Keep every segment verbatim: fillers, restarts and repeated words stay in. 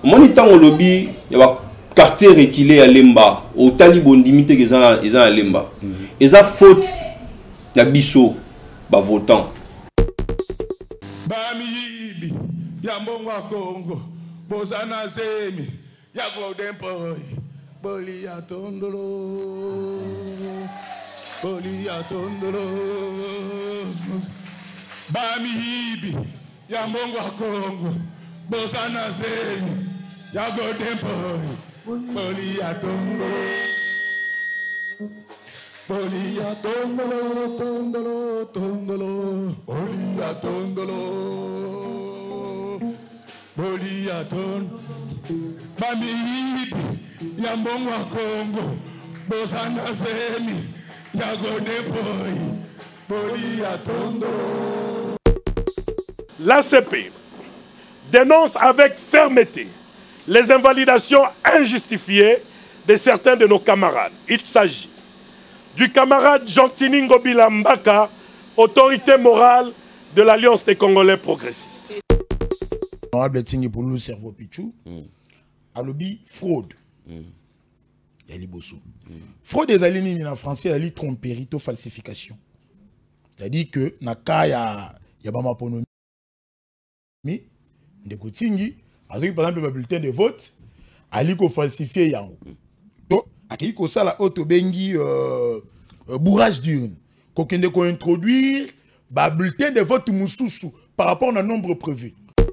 Mon temps au lobby, il y a quartier reculé à Lemba, au Taliban limité qu'ils ont à Lemba. Et ça faute la bisso, bah votant. Bami Yambongwa Congo, Bozana Zemi, Yago Dempoi, Bolia Tondolo, Bolia Tondolo, Bami Yambongwa Congo, Bozana Zemi, Yago Dempoi, Bolia Tondolo, Bolia Tondolo, Tondolo, Tondolo, Bolia Tondolo. Boliaton, Mami, Yambongwa Congo, Bozana Zemi, Yagone Boy, Boliatondo. L'A C P dénonce avec fermeté les invalidations injustifiées de certains de nos camarades. Il s'agit du camarade Jean-Tiningo Bilambaka, autorité morale de l'Alliance des Congolais progressistes. Honorable Tingi pour le cerveau Pichou, à lobby fraude. Il y a liboso. Fraude des alignés en français, il y a tromperie, falsification. C'est-à-dire que naka ya ya ba maponomi de Kotingi, avec par exemple le bulletin de vote, ali ko falsifier yango. Donc aki ko sala auto bengi euh bourrage d'urne. Ko kende ko introduire ba bulletin de vote mususu par rapport au nombre prévu.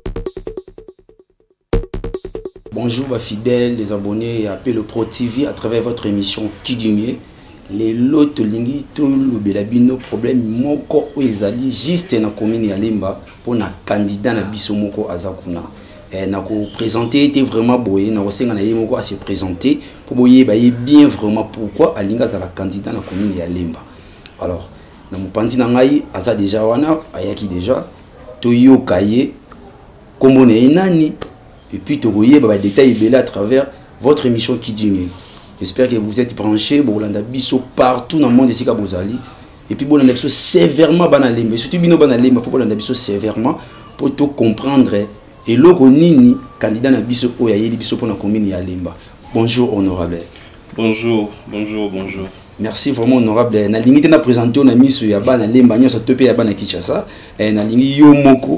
Bonjour bah, fidèles, les abonnés à P L Pro T V à travers votre émission Kidimier. Les lots lingi to lobelabino problème moko ezali juste na commune ya Lemba pour na candidat na biso moko azakuna. Eh na ko présenter était vraiment boyé na kosenga na ye moko à se présenter pour boyer ba bien vraiment pourquoi alinga za la candidat na commune ya Lemba. Alors na mopandi na ngai aza déjà wana ayaki déjà to yo kaye kombo ne nani. Et puis, tu voyez des détails à travers votre émission Kidimier. J'espère que vous êtes branchés. Bolanda biso partout dans le monde ici à Bozali. Et puis, bolanda biso sévèrement banalé. Mais surtout, bino banalé, il faut bolanda biso sévèrement pour tout comprendre. Et l'autre nini candidat na biso oyaye biso pour la commune ya Lemba. Bonjour honorable. Bonjour, bonjour, bonjour. Merci vraiment honorable. Na limite na présenté na miso ya bana Lemba nyoso topé ya bana Kinshasa. Et na lingi yo moko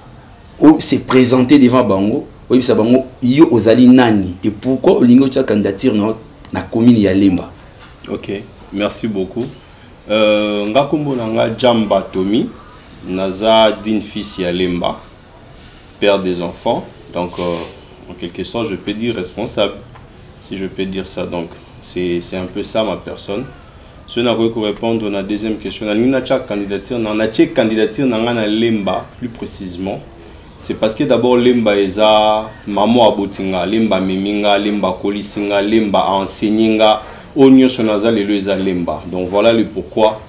o se présenter devant bango. Oui, ça va yo ozali nani et pourquoi olingo tia candidature na na commune ya Lemba. OK, merci beaucoup. Euh ngakombo nanga Jamba Tomi, naza din fils ya Lemba, père des enfants. Donc euh, en quelque sorte, je peux dire responsable si je peux dire ça. Donc c'est c'est un peu ça ma personne. Ce n'a pas répondre à la deuxième question. Na nina tia candidature na na tia candidature nanga na Lemba plus précisément. C'est parce que d'abord Lemba eza maman abotinga, Lemba meminga, Lemba kolisinga, Lemba enseigninga, onyo sonaza lelo eza Lemba. Donc voilà le pourquoi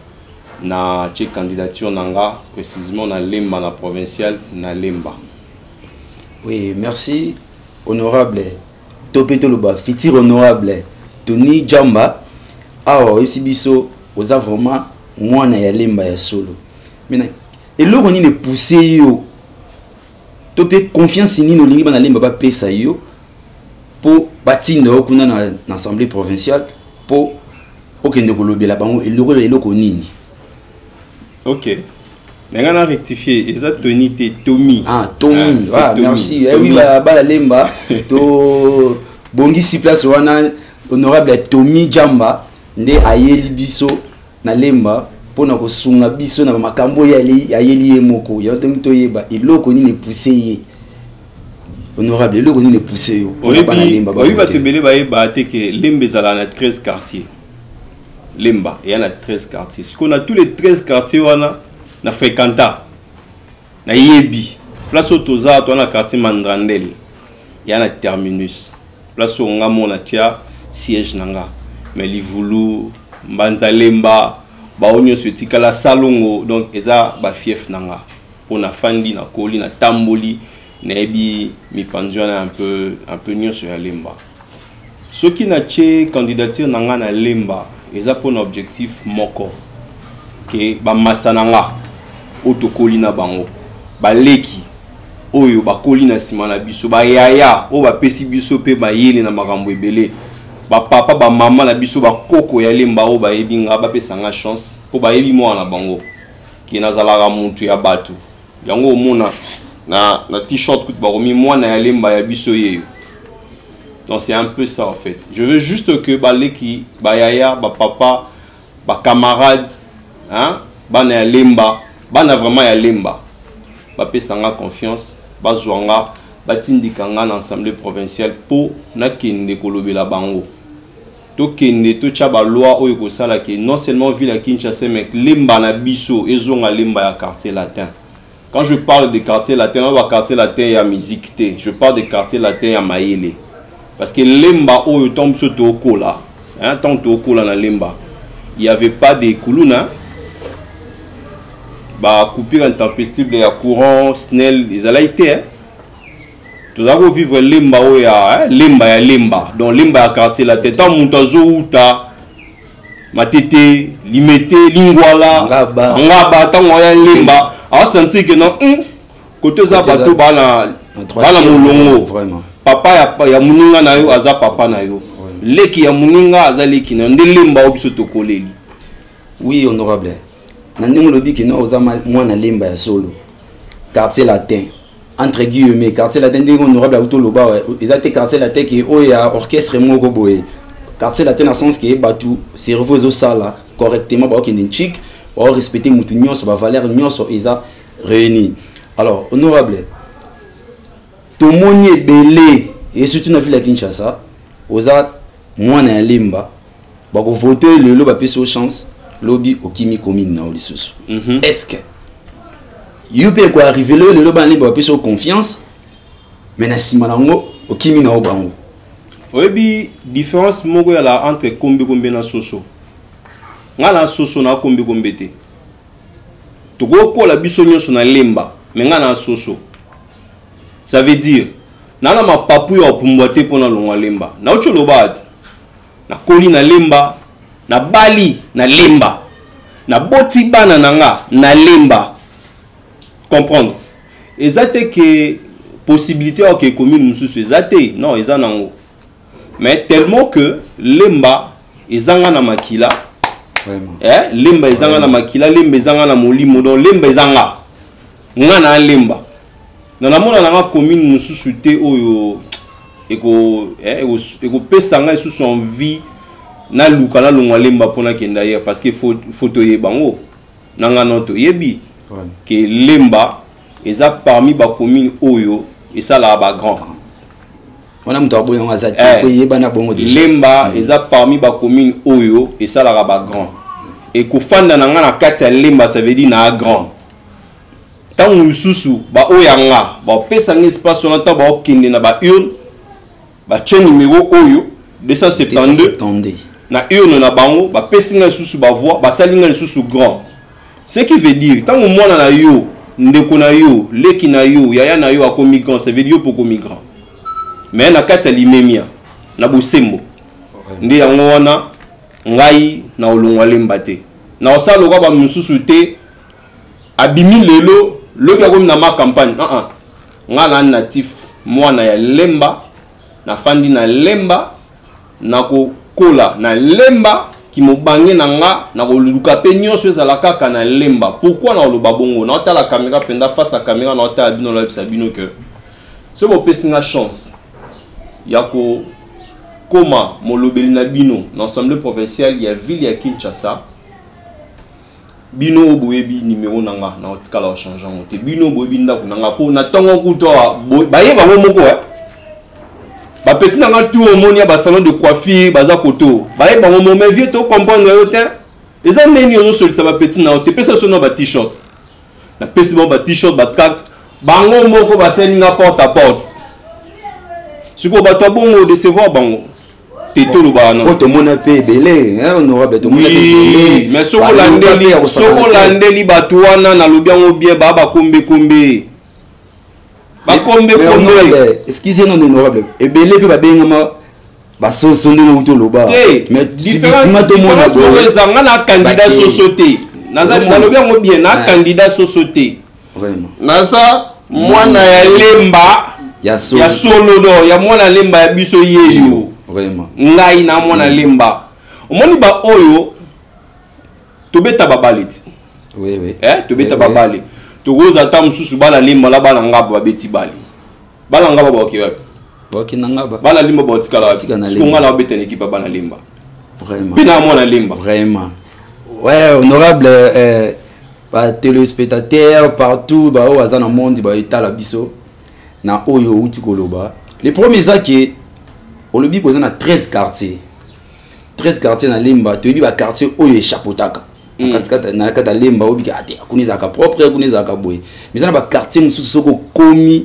na tche candidature nanga précisément na Lemba na provincial na Lemba. Oui, merci honorable Topé Toloba, futur honorable Tony Jamba. Ah ici biso oza vraiment mwana ya Lemba ya solo. Maintenant, et là on est poussé yo to pe confiance ni no lingi bana Lemba ba pesa yo pour batinda okuna na l'assemblée provinciale pour okende ko lobela bango eloko eloko nini. OK. Maintenant on a rectifié eza Tony te Tommy. Ah Tommy. Ah, ah merci. Eh oui ba ba Lemba to bongi si place wana honorable Tommy Jamba nde ayeli biso na Lemba pona ko sunga biso na makambo ya ayeli emoko ya to yeba eloko ni ne pousser honorable eloko ni ne pousser yo on ba na Lemba ba va te belé ba yeba te que Lemba zala na treize quartiers Lemba et na treize quartiers ce qu'on a tous les treize quartiers wana na fréquenta na yebi place otoza to na quartier Mandrandel ya na terminus place on ngamona tia siège nanga mais livulu mbanza Lemba baonyo sotika la salongo donc eza ba fief nanga pona fandi na koli na tamboli na ebi mi panzwana un peu un peu nyo sur Lemba ce qui na tché candidature nanga na Lemba eza pour un objectif moko que ba master nanga otokoli na bango ba leki oyo bakoli na sima na biso ba yaya o ba pesi biso pe ba yele na makambo ebele ba papa ba mama na biso ba koko ya lemba o ba yebinga ba pesa nga chance po ba yebi mo na bango ki nazalaka muntu ya batu yango omona na na t-shirt kut ba romi moi na ya lemba ya biso yeyo. Donc c'est un peu ça en fait. Je veux juste que ba leki ba yaya ba papa ba camarade hein ba na ya lemba ba na vraiment ya lemba ba pesa nga confiance ba zwanga ba tindika nga na assemblée provinciale po na kende kolobela bango to kende to tcha ba loi oyo ko sala ke non seulement ville à Kinshasa mais lemba na biso ezonga lemba ya quartier latin. Quand je parle de quartier latin, on va quartier latin ya musique té, je parle de quartier latin ya mayele parce que lemba oyo tombe so to kola hein tant to kola na lemba il y avait pas de kuluna bah coupure intempestive ya courant snell les ala été hein tout ça pour vivre lemba o ya lemba ya lemba donc lemba ya quartier la tête en montazo uta matete limete lingwala ngaba ngaba tango ya lemba a senti que non côté za bato bana bana molongo vraiment papa ya ya muninga na yo aza papa na yo leki ya muninga aza leki na nde lemba o biso tokoleli. Oui honorable nandingo lobi ki no oza mwana lemba ya solo quartier latin entre guillemets quartier latin ndingo honorable auto loba ezate quartier latin ki o ya orchestre moko boye quartier latin na sens que batu cerveau zo sala correctement ba okende chic ba respecter mutu nyonso ba valeur nyonso eza réuni. Alors honorable to moni belé et surtout na ville ya Kinshasa oza mwana ya lemba ba ko voter le lo ba peso chance lobby au Kimi commune na olisusu. Est-ce que you peut quoi arriver le le ban libre peut confiance mais na simanango au Kimi na obango. Oyebi différence moko ya la entre kombe kombe na soso. Ngala soso na kombe kombe te. To go ko la biso nyonso na lemba mais ngana soso. Ça veut dire nana ma papu ya pumbwate pona longwa lemba. Na ocho lobati. Na koli na lemba na bali na lemba na boti bana nanga na lemba comprendre ezate que possibilité à que commune mususu ezate non ezanango mais tellement que lemba ezanga na makila vraiment eh lemba ezanga na makila lemba ezanga na molimo donc lemba ezanga nga na lemba na namona na commune mususu te oyo eko eh eko pesanga susu envie na luka na longwa lemba pona kenda hier parce que photo ye bango nanga noto yebi que lemba eza parmi ba commune oyo et ça là ba grand on muto aboyo azati ko yeba na bongo déjà lemba eza parmi ba commune oyo et ça là ba grand et ko fanda nanga na kati ya lemba ça veut dire na grand tant mususu ba oyanga ba pesa ngi espace on entend ba okinde na ba urne ba tche numéro oyo deux cent soixante-deux na urne na bango ba pesinga susu ba voix ba salinga susu grand ce qui veut dire tant mwana na yo ndeko na yo leki na yo yaya na yo akomi grand ça veut dire poko migrant mais na kati ya limemia na bosembo ndi yango wana ngai na olongwa lemba te na osalo kwa ba mususu te abimi lelo lobi akomi na ma campagne ah ah nga na natif mwana ya lemba na fandi na lemba na ko kola na lemba ki mobange na nga na koluka pe nyonso ezala kaka na lemba. Pourquoi na oloba bongo na ota la caméra penda face à caméra na ota bino la sabino que ce bo pesinga chance ya ko koma molobeli na bino na assemblée provinciale ya ville ya Kinshasa bino boyebi numéro nanga na otikala o changeant te bino boyebi ndako nanga po na tongo kutoa bayeba ngo moko eh ba petit nanga tout au monde ya ba salon de coiffure baza koto bayeba ngo mais vieux to comprendre yo te eza neni yo solisa ba petit na te pesa so na ba t-shirt na pesi ba t-shirt ba tract bango moko ba seninga porte à porte siko ba to bongo décevoir bango te to ba na to mona pe belé hein honorable to mona pe belé mais soko landeli soko landeli batu wana na lobiango bien ba ba kombe kombe ba kombe kombe excusez non honorable et belé pe ba bengama ba soso ndingo to loba mais différence différence mo ezanga na candidat société na za na lobiango bien na candidat société vraiment na ça mwana ya lemba ya solo ya solo do ya mwana lemba ya biso yeyo vraiment ngai na mwana lemba omoni ba oyo tobeta babaleti oui oui eh tobeta babale togoza ta mususu bala lemba la bala ngaba babeti bali bala ngaba ba okiwa ok nangaba bala lemba ba otikala Tika na parce lemba. qu'on a la beta équipe bala lemba vraiment pina mwana lemba vraiment ouais honorable euh, ba téléspectateurs partout ba au azana monde ba etala biso na oyo uti koloba les premiers ça que au lobby posé na treize quartiers treize quartiers na lemba to bi ba quartier oyo échappotaka katikata na kata lemba obi ate akuniza ka propre akuniza ka boy mais na ba quartier mususu soko komi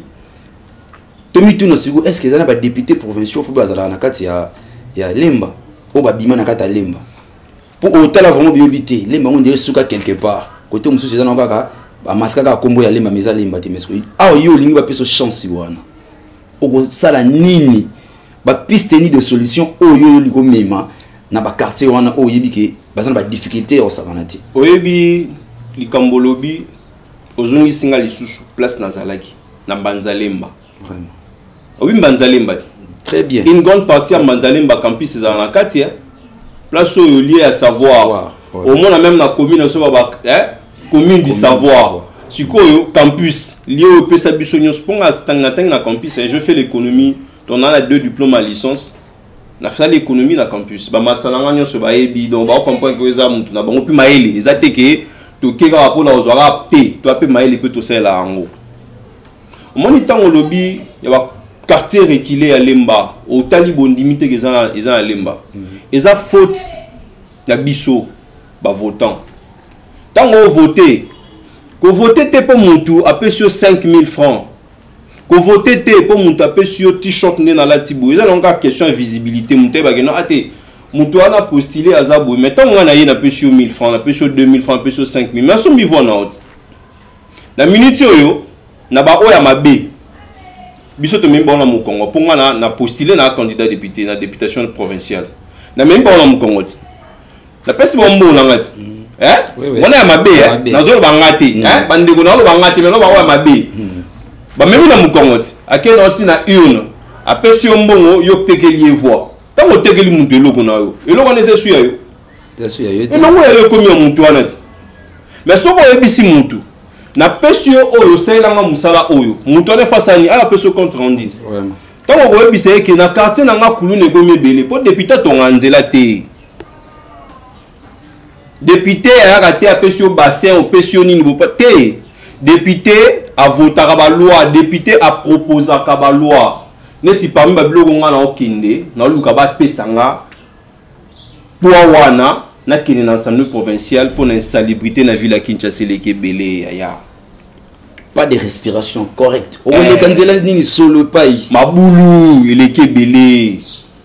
tomi tuno sigo est-ce que na ba député provinciaux faut bazala na kati ya ya lemba o ba bima na kata lemba pour otala vraiment biobité lemba on dirait suka quelque part côté mususu na kaka ba maskaka kombo ya lemba meza lemba te mesko ah yo lingi ba peso chance wana o sala nini ba piste ni de solution oyo liko mema na ba quartier wana o yebike bazana ba difficulté au savanati oyebi likambolobi ozungi singa lisusu place nazalaki na Mbanzalemba vraiment obi Mbanzalemba très bien une grande partie à Mbanzalemba campus za na kati ya place oyo lié à savoir, savoir ouais. Au moins même na commune so ba eh commune du savoir sikoyo campus lié au pesa biso nyos ponga stanga tanga na campus je fais l'économie on a deux diplômes à licence na fait l'économie na campus ba master na nganyo so ba ebi donc ba comprendre que eza mutu na bango pi maele eza teke to keka ko na ozwara te to ape maele pe to sela ango moni tango lobi ya ba quartier reculé à Lemba au tali bondimité que eza eza à Lemba eza faute na biso ba votant tango voter ko voter te pour mutu ape sur cinq mille francs ko voter te pour mutu ape sur t-shirt ne na la tibu eza longa question de visibilité mutu ba geno ate mutu ana postuler azabo mais tant ngana ye na pe sur mille francs na pe sur deux mille francs pe sur cinq mille mais so mi vo na haute na minute oyo na ba oya mabe biso to memba na Mukongo ponga na na postuler na candidat député na députation provinciale na memba na Mukongo la pesi bombo na ngati eh wana ya mabe eh nazo bangati eh bandeko na lo bangati mais no ba oya mabe ba memi na Mukongo akena oti na une apesi mbongo yo tekeli voix tango tekeli muntu eloko na yo eloko na ese suya yo ese suya yo et non yo komi ya muntu wana ti mais soko ebisi muntu na pesi yo oyo selanga musala oyo muntu ane fasani ala pesi compte rendu vraiment tango ko ebisa eke na quartier na nga kulu ne gomi belé po député to nganzela te député a raté apesi yo bassin opesi yo nini bo te député a voté ba loi député a proposé ba loi neti parmi ba biloko ngana okinde na luka ba pesanga pour wana na kine na assemblée provinciale pour l'insalubrité na ville à Kinshasa leke belé ya pas de respiration correcte o le kanzela nini solo pai mabulu eleke belé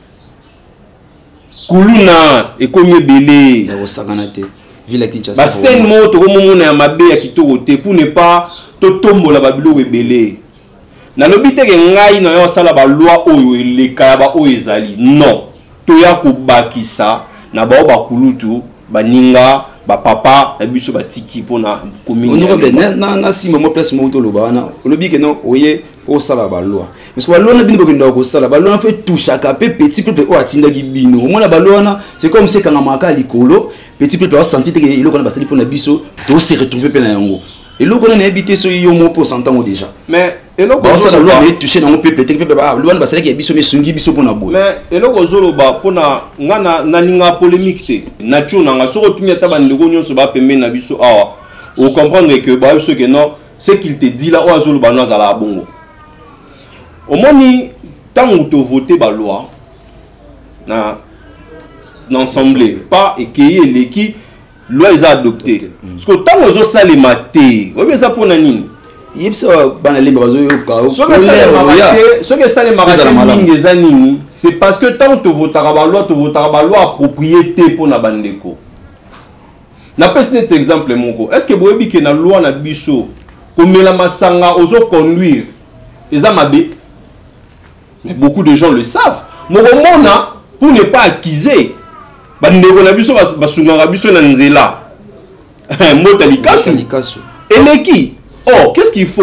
kuluna ekomi belé ya osakana te ville à Kinshasa ba scène moto ko momona ya mabe ya kitoko te pour ne pas totombola ba biloko ebelé na lobi teke ngai na yo sala ba loi oyo eleka ya ba oyo ezali non to ya ko bakisa na ba ba kulutu baninga ba papa na biso batiki pona commune on na na si mo place mo to loba na lobi ke non oye o sala ba loi parce que ba loi na bino ko ndo ko sala ba loi na fait toucher ka pe petit peuple o atinda ki bino mo na ba loi na c'est comme c'est kanga maka likolo petit peuple o sentir que iloko na basali pona biso to se retrouver pe na yango et l'eau qu'on a habité sur yo mo pourcentage déjà mais et l'eau qu'on a loi mais toucher dans mon peuple te peuple ba loi na basala ki biso mais sungi biso pona boy mais et l'eau kozolo ba pona ngana na ninga polémique te nature na nga so rotumia ta bandeko nyonso ba pembe na biso awa o comprendre que ba biso que non ce qu'il te dit là o azolo ba no azala bongo au moni tant to voter ba loi na l'ensemble pas écueillir l'équipe loi est adoptée parce que tant aux ça les maté oui mais ça pour nani yipsa bana lemba bazo yo ka so que ça les maté so que ça les maté ningi zanini c'est parce que tant to votera ba loi to votera ba loi propriété pour na bandeko na pesi net exemple moko est-ce que boyebi que na loi na biso komela masanga ozo conduire eza mabe mais beaucoup de gens le savent moko mona pour ne pas accuser bandeko na biso basunganga biso na nzela mota likasu likasu eleki oh qu'est-ce qu'il faut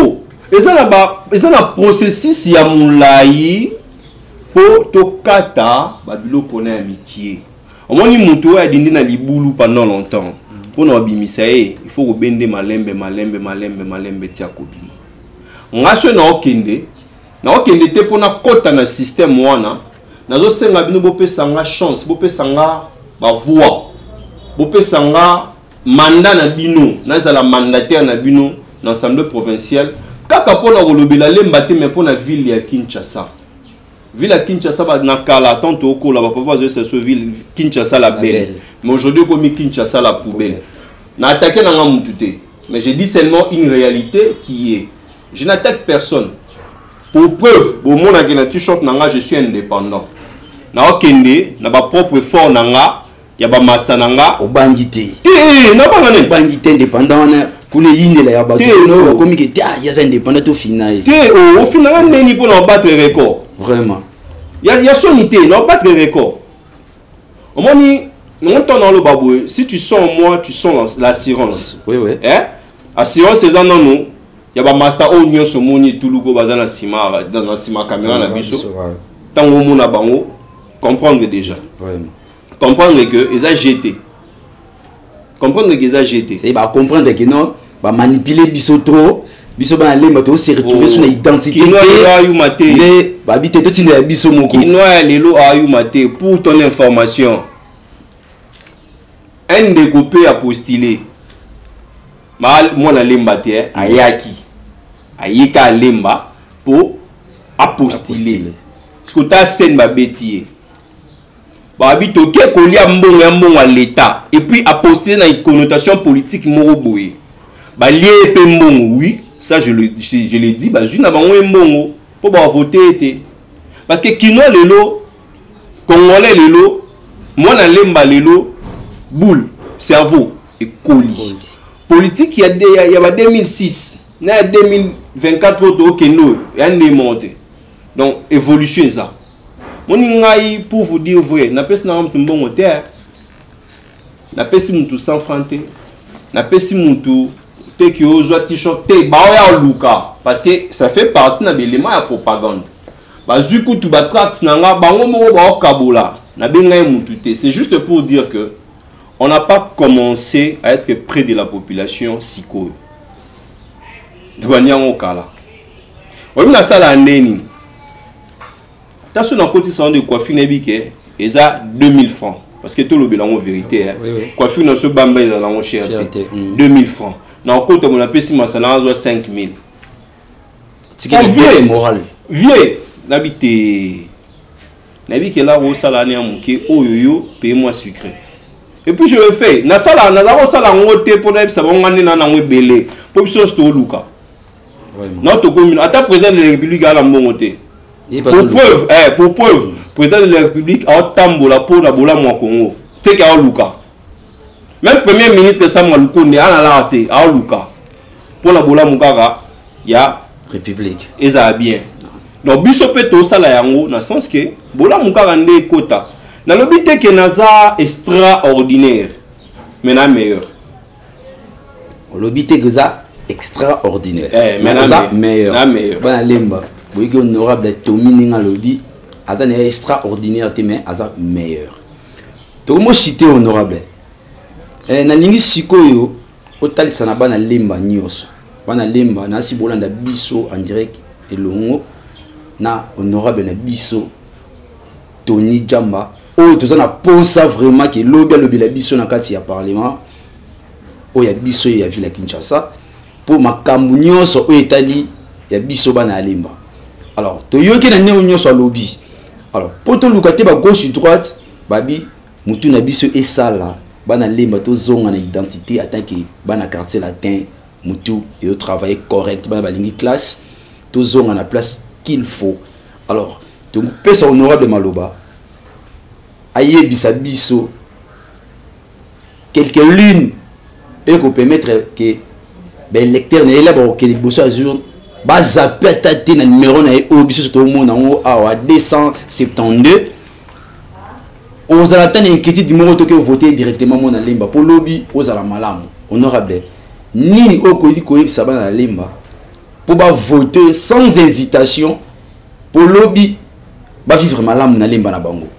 Et ça na processus ya moulayi pour tokata babilo pona ya mikie. Omoni mutu ya dindi na libulu pendant longtemps. Pour na bimisa il faut ko bende malembe malembe malembe malembe tia kobima. Ngaso na okende na okende te pona kota na système wana. Nazo senga bino bopesa nga chance, bopesa nga ba voix. Bopesa nga mandat na bino, nazala mandataire na bino dans l'Assemblée provinciale. Kaka pona kolobela lemba te mais pona ville ya Kinshasa. Ville à Kinshasa ba na kala tanto ko la papa zo se ville Kinshasa la belle. Mais aujourd'hui comme Kinshasa la poubelle. Na attaqué na ngamututé. Mais je dis seulement une réalité qui est je n'attaque personne. Pour preuve, au monde a gagné t-shirt nanga je suis indépendant. Na okende na ba propre fort nanga ya ba master nanga au bandité. Eh na ba ngane bandité indépendant na kune yine la ya ba no comme que ta ya indépendant au final. Té au final neni pour na battre record. Vraiment. Ya ya sonité, na battre record. Au moni non dans le baboué, si tu sens moi, tu sens l'assurance. Oui oui. Hein? Assurance c'est ça non non. Ya ba master o nyo so moni tulugo bazana sima dans la sima caméra na biso. Tango mona bango comprendre déjà. Vraiment. Comprendre que ils ont jeté. Comprendre qu'ils ont jeté. C'est bah comprendre que non, bah manipuler biso trop, biso ba aller mato se retrouver sur l'identité. Qui noa ayu maté. Bah bité tout ina biso moko. Qui noa lelo ayu maté pour ton information. Un découpé a postulé. Mal moi na lemba té ayaki. Ayika lemba pour apostuler. Ce que ta scène ba bétier. Babi toke kolia mbongo ya mbongo à l'état et puis apposer dans une connotation politique moroboé. Ba lié pe mbongo oui, ça je le je, je l'ai dit ba juna bango mbongo pour ba voter été. Parce que kino lelo congolais lelo moi na lemba lelo boule cerveau et colis. Politique il y a il y a deux mille six, na deux mille vingt-quatre autres keno ya monté. Donc évolution ça. Moningai pour vous dire vrai, na pesi na mtu mbongo te. Na pesi mtu sans franté. Na pesi mtu te ki ozwa t-shirt te ba ya luka parce que ça fait partie na l'élément ya propagande. Ba zuku tu ba tract nanga bango mo ba okabola. Na benga mtu te. C'est juste pour dire que on n'a pas commencé à être près de la population siko. Douaniango kala. On na sala ndeni. Sur un côté salon de coiffure n'ébike et ça deux mille francs parce que tout le bilan en vérité oui, oui. Coiffure dans ce bamba ils ont cher deux mille francs dans côté mon appel si ma salaire soit cinq mille ticket de moral vieux n'habité n'habite là au salaire né amuké oyoyo paye-moi sucré et puis je le fais na sala na za sala ngote pour na ça va ngane na na belé pour so sto luka notre commune à ta président de la République à la monté. Pour preuve, eh, pour preuve, président de la République a tambola pour la bola mo Congo. C'est qu'à Luka. Même premier ministre Samuel Lukonde a la raté à Luka. Pour la bola Mugaga, il y a République. Et ça bien. Donc biso peto sala yango na sens que bola Mugaga ndé kota. Na lobité que naza extraordinaire. Mais na meilleur. Lobité que ça extraordinaire. Eh, mais na meilleur. Na meilleur. Ba lemba. Oui, que honorable Tommy Ninga lobby, Azan est extraordinaire, mais Azan meilleur. Donc, moi, je suis honorable. Et na lingi sikoyo, otali sanaba na lemba nyos. Bana lemba na si bolanda biso en direct et longo na honorable na biso Tony Jamba. Oh, tout ça na posa vraiment que lobby lobby la biso na kati ya parlement. Oh, ya biso ya ville Kinshasa pour makambu nyos o etali ya biso bana lemba. Alors, to yoki na néo sur lobby. Alors, pour tout le côté ba gauche droite, babi mutu na biso et sala, bana lemba to zonga na identité attaqué bana quartier latin, mutu et au travail correct, bana balingi classe, to zonga na place qu'il faut. Alors, to pèse honorable maloba. Aye bisa biso quelques lunes et qu'on permettre que ben lecteur n'est là pour que les bosso azur baza pétate na numéro na obiso sur tout le monde en à deux cent soixante-douze aux alatans inquiétude du moment que voter directement mon lemba pour lobby aux ala malamu honorable nini okoli ko yebisa bana lemba pour voter sans hésitation pour lobby ba vivre malamu na lemba na bango.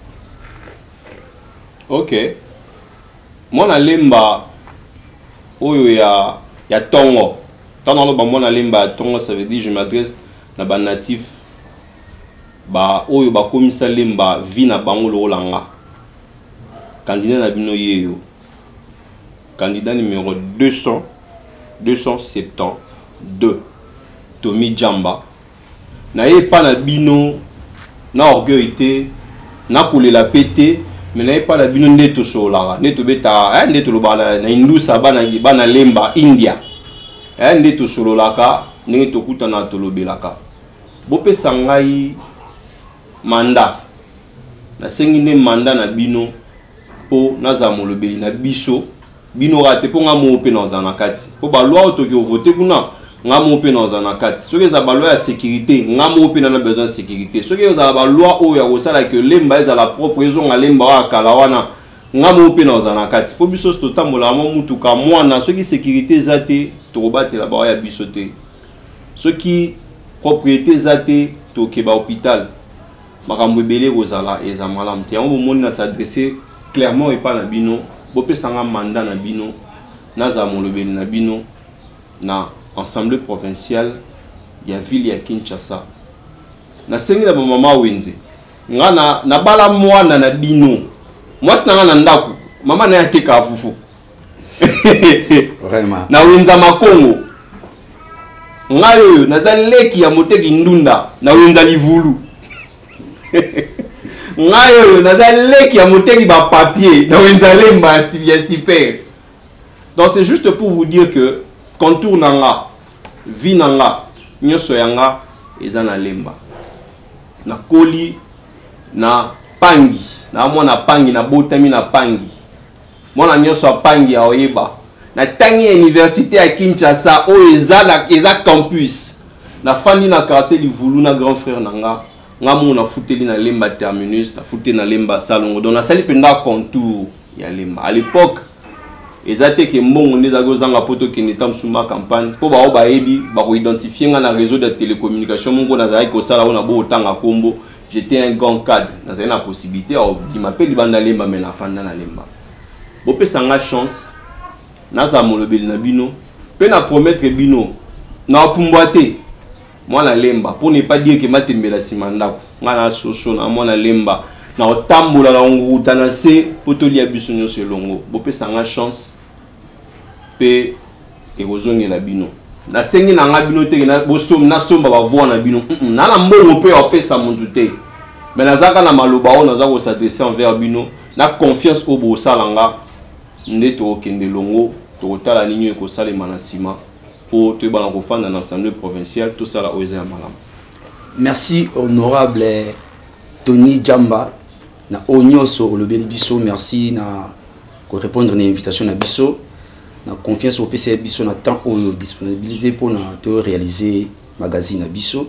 Ok. Moi na lemba oyo ya ya tongo. Tant dans le moi na lemba tongo, ça veut dire je m'adresse na ba natif ba oyo ba komisa lemba vi na bango lo langa. Candidat na bino yeyo. Candidat numéro deux cents deux cent soixante-douze, Tommy Jamba. Na ye pas na bino na orgueil té na koule la pété, mais na ye pas na bino neto solara neto beta eh neto lo bala na indusa bana bana lemba India eh neto sololaka neto kuta na tolobelaka bope sangai manda na sengi ne manda na bino po na za molobeli na biso bino rate po nga mo pe na zanakati po ba loi otoki voter kuna nga mo pe na zanakati soki za ba loi ya sécurité nga mo pe na besoin de sécurité soki za ba loi o ya kosala que lemba eza la propre raison nga lemba wa kala wana nga mo pe na zanakati po biso sto tambola mo mutuka mwana soki sécurité zate to kobatela ba ya biso te soki propriété zate to ke ba hôpital makambo ebele kozala eza malamu te yango bomoni na s'adresser clairement et pas na bino bope sanga mandat na bino naza molobeli na bino na assemblée provinciale ya ville ya Kinshasa na sengi na mama wenze nga na na bala mwana na bino mwasi na na ndako mama na yateka afufu vraiment na wenza makongo ngayo naza leki ya moteki ndunda na wenza livulu ngayo naza leki ya moteki ba papier na wenza lemba ya super. Donc c'est juste pour vous dire que contour nanga vi nanga nyoso yanga eza na lemba na koli na pangi na mwana pangi na botami na pangi mwana nyoso pangi ya oyeba na tangi université ya Kinshasa o eza na eza campus na fandi na quartier livulu na grand frère nanga ngamu na futeli na lemba terminus na futeli na lemba salongo donc na sali penda contour ya lemba à l'époque ezate ke mbongo ndeza gozanga poto ke netam suma campagne po ba oba ebi ba ko identifier nga na réseau de télécommunication mongo na zai ko sala ona bo tanga kombo j'étais un grand cadre na zai na possibilité o di m'appelle banda lemba mais na fanda na lemba bo pesa nga chance na za molobeli na bino pe na promettre bino na pumbwate moi na lemba pour ne pas dire que matembela simandako nga na soso na moi na lemba na otambola na nguta na se potoli ya biso nyonso elongo bopesa nga chance pe ekozongela bino na sengi na nga bino te na bosom na somba ba voix na bino na na mbongo pe opesa mundu te mais nazaka na maloba o naza ko s'adresser envers bino na confiance au bo salanga ndeto okende longo to tala ninyo ko salema na sima po to ba na ko fanda na assemblée provinciale to sala o eza malam. Merci honorable Tony Jamba na onyoso olobeli biso merci na ko répondre na invitation na biso na confiance au P C biso na temps o disponibiliser pour na to réaliser magazine na biso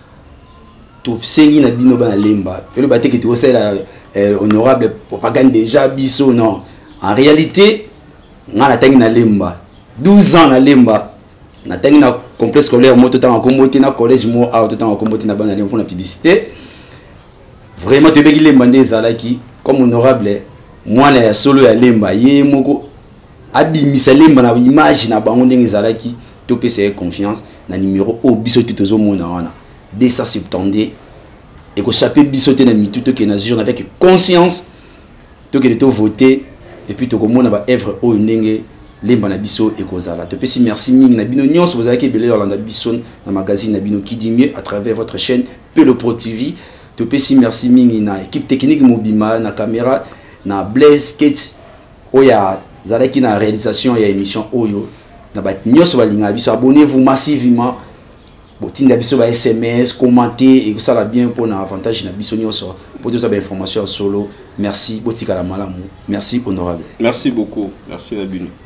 to sengi na bino ba lemba pelo ba teke to sala honorable propagande déjà biso non en réalité nga na tangi na lemba douze ans na lemba na tangi na complexe scolaire moto tanga kombote na collège mo a to tanga kombote na bana lemba pour la publicité. Vraiment te begi lemba nde ezalaki comme honorable mwana ya solo ya lemba ye moko abimisa lemba na image na bango ndenge ezalaki to pesa confiance na numéro o biso titozo mona wana deux cent soixante-douze et ko chaper biso te na mitu to ke na jour avec conscience to ke to voter et puis to ko mona ba œuvre o ndenge lemba na biso ekozala to pesi merci mingi na bino nyonso bozalaki belé Yolanda Bison na magazine na bino qui dit mieux à travers votre chaîne Pelo Pro T V. To pesi merci mingi na équipe technique mobima na caméra na Blaise Kate oya zalaki na réalisation ya émission oyo na ba nyoso balinga biso abonnez-vous massivement botinda biso ba S M S commenter et ça va bien pour na avantage na biso nyoso pour tout ça ba information solo merci botika la malamu merci honorable merci beaucoup merci Rabino.